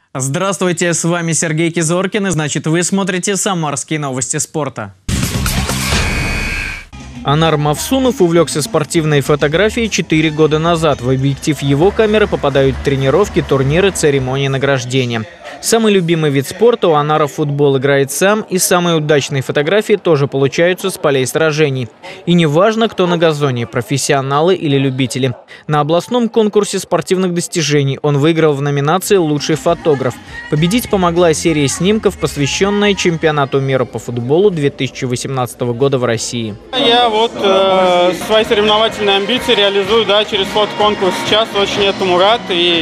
Здравствуйте, с вами Сергей Кизоркин, и значит вы смотрите «Самарские новости спорта». Анар Мавсунов увлекся спортивной фотографией 4 года назад. В объектив его камеры попадают тренировки, турниры, церемонии награждения. Самый любимый вид спорта у Анара футбол, играет сам, и самые удачные фотографии тоже получаются с полей сражений. И не важно, кто на газоне – профессионалы или любители. На областном конкурсе спортивных достижений он выиграл в номинации «Лучший фотограф». Победить помогла серия снимков, посвященная чемпионату мира по футболу 2018 года в России. Я свои соревновательные амбиции реализую через фотоконкурс. Сейчас очень этому рад, и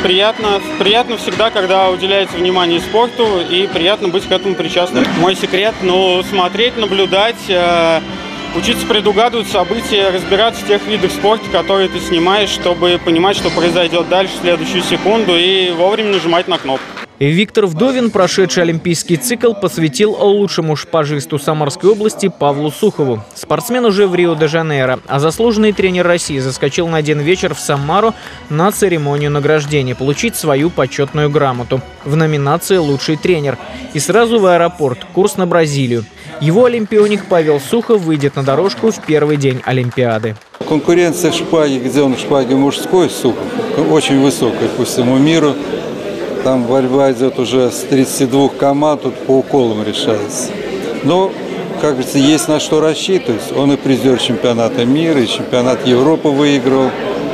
приятно всегда, когда уделяется внимание спорту, и приятно быть к этому причастным. Мой секрет – смотреть, наблюдать, учиться предугадывать события, разбираться в тех видах спорта, которые ты снимаешь, чтобы понимать, что произойдет дальше в следующую секунду, и вовремя нажимать на кнопку. Виктор Вдовин прошедший олимпийский цикл посвятил лучшему шпажисту Самарской области Павлу Сухову. Спортсмен уже в Рио-де-Жанейро, а заслуженный тренер России заскочил на один вечер в Самару на церемонию награждения, получить свою почетную грамоту в номинации «Лучший тренер». И сразу в аэропорт, курс на Бразилию. Его олимпионик Павел Сухов выйдет на дорожку в первый день Олимпиады. Конкуренция в шпаге, где он в шпаге мужской, Сухов, очень высокая по всему миру. Там борьба идет уже с 32 команд, тут по уколам решается. Но, как говорится, есть на что рассчитывать. Он и призер чемпионата мира, и чемпионат Европы выиграл.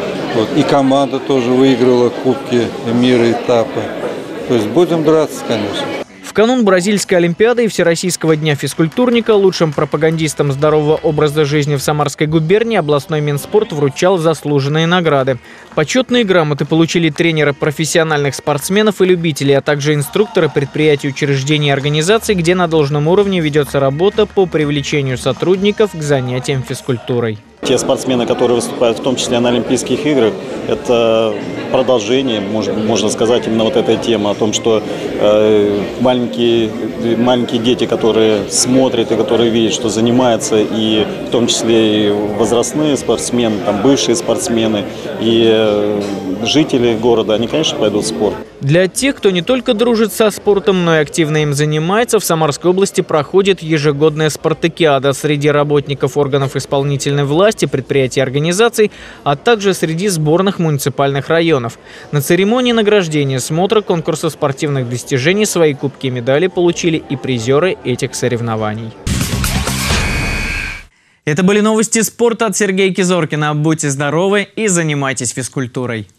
И команда тоже выиграла Кубки мира этапы. То есть будем драться, конечно. В канун Бразильской Олимпиады и Всероссийского дня физкультурника лучшим пропагандистам здорового образа жизни в Самарской губернии областной Минспорт вручал заслуженные награды. Почетные грамоты получили тренеры профессиональных спортсменов и любителей, а также инструкторы предприятий, учреждений и организаций, где на должном уровне ведется работа по привлечению сотрудников к занятиям физкультурой. Те спортсмены, которые выступают в том числе на Олимпийских играх, это продолжение, можно сказать, именно вот этой темы о том, что маленькие дети, которые смотрят и которые видят, что занимаются, и в том числе и возрастные спортсмены, бывшие спортсмены и жители города, они, конечно, пойдут в спорт. Для тех, кто не только дружит со спортом, но и активно им занимается, в Самарской области проходит ежегодная спартакиада среди работников органов исполнительной власти, предприятий и организаций, а также среди сборных муниципальных районов. На церемонии награждения, смотра, конкурса спортивных достижений свои кубки и медали получили и призеры этих соревнований. Это были новости спорта от Сергея Кизоркина. Будьте здоровы и занимайтесь физкультурой.